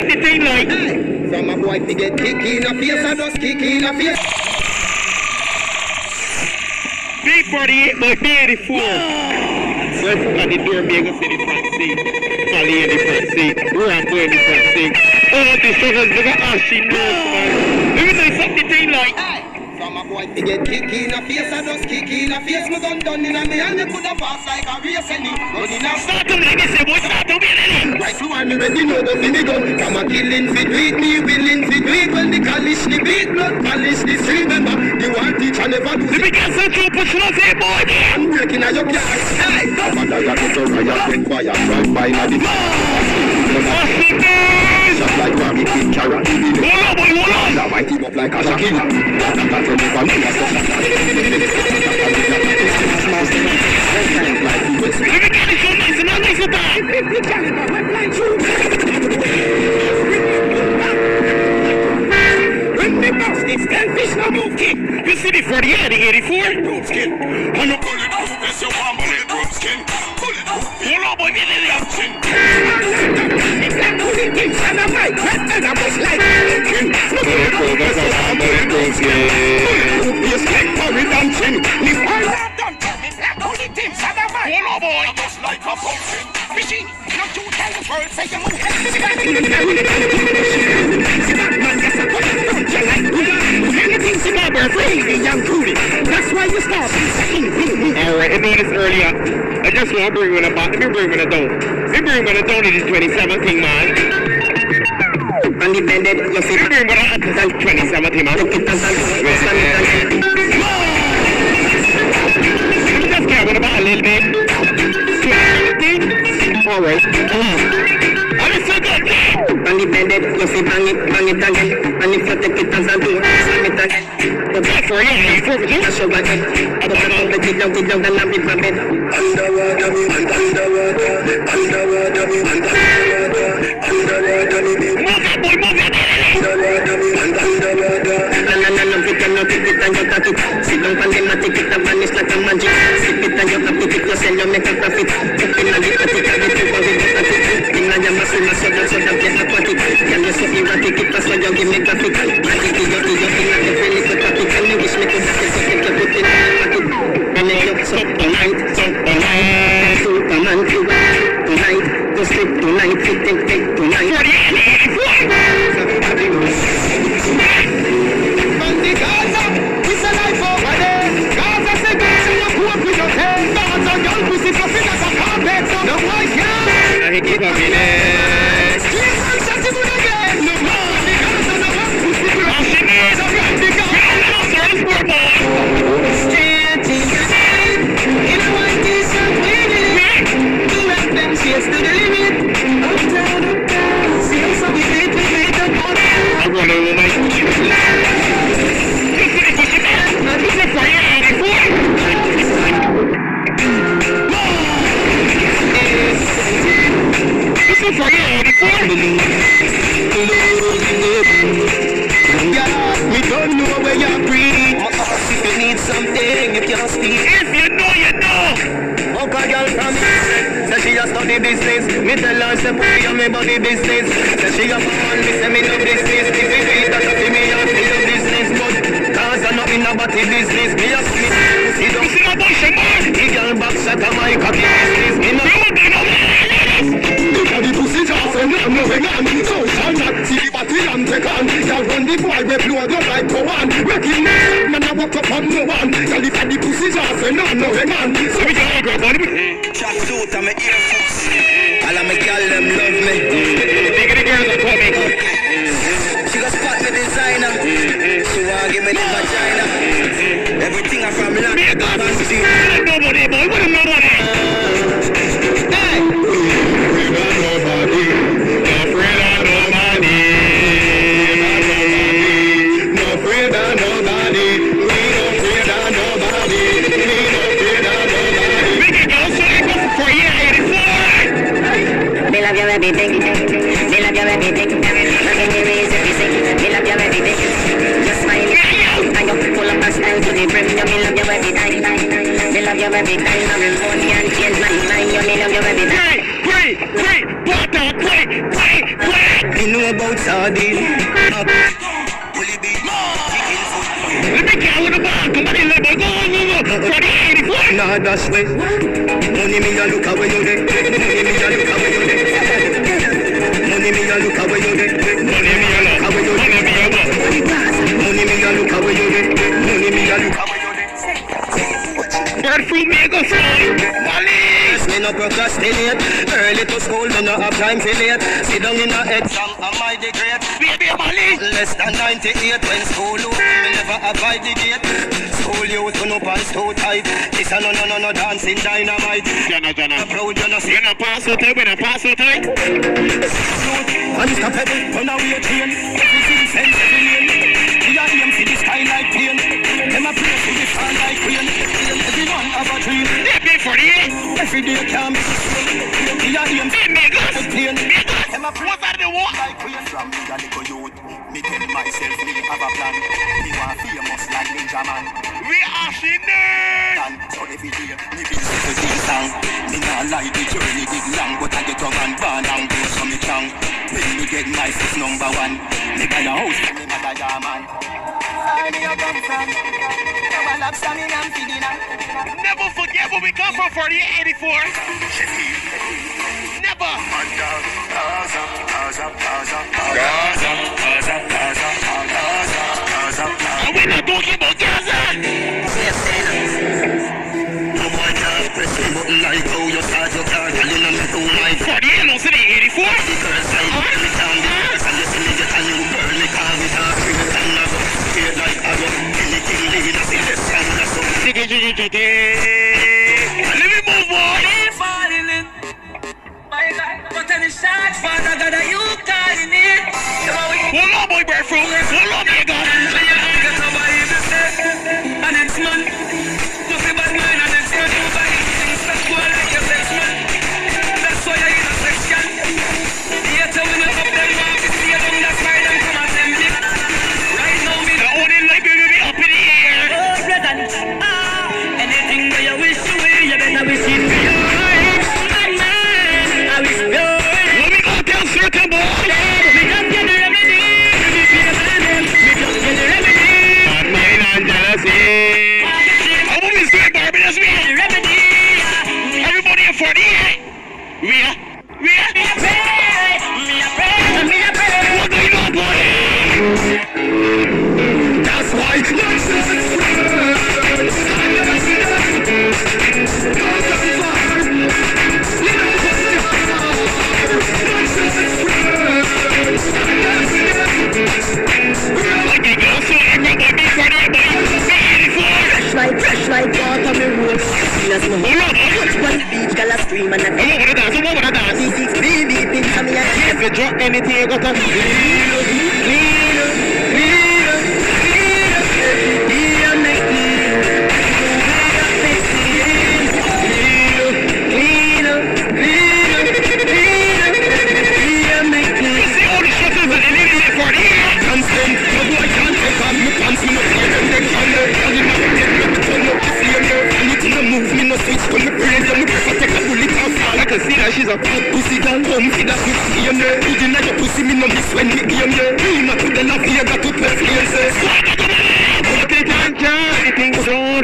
the thing like. From a boy to get kick in a face, I just kick in a face. Big 48 by 84. First at the door, me go sit in the front seat. Molly in the front seat. Rambo in the front seat. Oh, the suckers, look at Ashy nurse, man. Let me know something thing like. From a boy to get kick in a face, I just kick in a face. My gun done in a me and me put a pass like a race any. Running out. Start to like this, boy, start to be any. Right to one, me ready know the me gun. Come a killing fi do it, me willing fi do it. When the college the beat, blood polish the street. Remember, the one teacher never do it. The big ass central push on say, boy. I'm breaking out your car. Hey, no matter what you do, riot when fire right by now the. Just like Rami King Carrot. Hold on, boy, hold on. Now I team up like a Shakira. Let me get it so nice and nice and bad. When the boss is selfish, no move kick. You see the 48, the 84? Move skin. I know pull it out, this your one bullet move skin. Pull it out. Hold on, boy, get it out. It's like pulling things on a mic. And I was like, pull it out, this your one bullet move skin. Pull it out, this like Tommy dancing. If I not done, it's like pulling things on a mic. Hold on, boy. Just like a pumpkin. Machine, not to tell the world, say you move. That's why you start. Alright, I noticed earlier. I just want to bring one about. Let me bring one down. Let me bring one down to this 2017, man. And the bended, you see. Let me bring one up to 2017, man. Let me just get one about a little bit. Alright. I'm so good. And the bended, you see, bang it again. And if you take it as a do, sing it again. That's right, yeah, I show my head. I don't know the kid down and I'll be my bed. Underwater me, and underwater me, and underwater me. Move it, boy, move it. Underwater me, and underwater. No, we cannot take it and you got it. Sit down and them take it and vanish like a magic. Sip it and you have to take it yourself, you make a profit. Up in the attic, and the people will get at it. In the massive, so that get aquatic. Can you see me take it, that's why you give me graphic. I think you in the belly for topic. And you wish me to have it, so you put it in the pocket. And then you suck tonight. Superman tonight. Go sleep tonight, take tonight. We don't know where you're breathing. If you need something, you can't speak. If you know, you know. Oh, God, girl from say she just study business. Me tell her, say, put on me body business. Say she a man, me say me no business. If you feel that to me, I feel your business. But cause I'm not in a body business. Me a see don't see no boy, she man. The girl back shot a my cocky business. Me no the pussy just and I'm moving on. So shall not see the body and take on. Y'all run the boy, we blow the light go on. Wrecking man, I walk up on no one. Y'all leave the pussy just and I'm moving on. So we can go on. Track suit and my earphones. All of my girl them love me. Think of the girls that call me. She got spot the designer. She want give me the vagina. Everything I from London. Nobody, boy, what a nobody. Hey. Everything, they love you everything. Nothing there is everything. They love you everything. Just smile, and you pull up a style to the brim. You me love you every time. They love you every time. I'm remote and change my mind. You me love you every time. Great, butter, great. You know about sardine. Let me get with the ball. Come on in, let me go. For the 84. Nah, that's way. Money me a look away you there. Money me a look away you there. Money me a look away you there. Money me a look away you there. Money me a look. Money me a look away you there. Money me a look away you there. Bird fruit me go slow. Malice. Me no procrastinate. Early to school, me no have time for late. Sit down in a exam, am I the great? Baby, Malice. Less than 98 when school youth, me never abide the gate. School youth, turn up and too tight. This a no dancing dynamite. Jana. Proud you no see. When I pass out tight, when I pass out tight. Unstoppable, run away a train. Everything sense, every lane. We are aim for the sky like plane. Them a pray for the sun like rain. Everyone have a dream. Let me for the 8. Every day can be we are aim for the plane. Them a pray What's out of the war? like rain. From me a little youth, me tell myself me have a plan. Me want famous like Ninja Man. We are Shinder. So every day, me be so sing song. Me not like the journey big long, but I get up and burn and go so me strong. When me get my first number 1, me buy a house for me mother yeah man. Where me you come from? Now I love stamina and feeding up. Never forget where we come from for the 84. Never. And we're not talking about Gaza. Press the button like how you start your car, telling them to my For the Yellow City 84. girl side, and you see me get a new girl, me call me talk, bring it and I go, straight like I go, anything leaving us in this time, that's so. Let me move on. Falling in. My God, but any shot, Father God, are you calling it? Hold on, boy, bird fruit. Hold on, nigga. And it's man. Nothing but mine and it's man. Nobody thinks that's cool like your sex man. That's why you're in a section. Yet I will not up them off. It's the young that's right and come and tell me. Right now, me The only light baby be up in the air. oh, present. Anything that you wish you will, you better wish it for your eyes. I wish you will. Let me go down circle, boy. Me just get the remedy. Me just get the remedy. Bad mind and jealousy. How about we say Barbie, that's me. Remedy. Everybody in 48. We are. Me a pray. What do you know, boy? That's why Like a girl, so everybody be 48, boy. 84. Fresh like water, me roll. As my Hold on, touch on the beach, girl a scream and I I'm over the dance, I'm over the dance. T6 BB pins on me and If you drop anything, you got to see all the shutters that they live in 48. I can see that she's a pussy girl, come see that pussy game there. Put in your pussy, me no miss when the game there. Me not to the love, you got to play flames. What the ganja? Anything so